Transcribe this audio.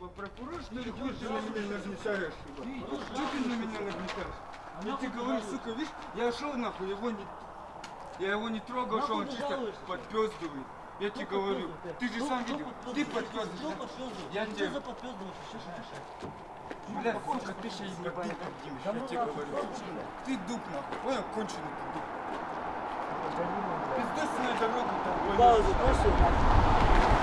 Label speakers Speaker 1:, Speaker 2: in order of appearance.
Speaker 1: прокурор, что ли, ходишь, ты на меня нагнетаешь? Что ты на меня нагнетаешь? Я тебе говорю, сука, видишь, я шел нахуй, я его не трогал, что он чисто подпёздывает. Я тебе говорю, ты же сам видел, ты подпёздываешь. Я тебе... Бля, сука, ты сейчас ебать поднимешь, я тебе говорю. Ты дуб нахуй, понял, конченый ты дуб. Пиздец на дорогу там.
Speaker 2: Паузу, прошу.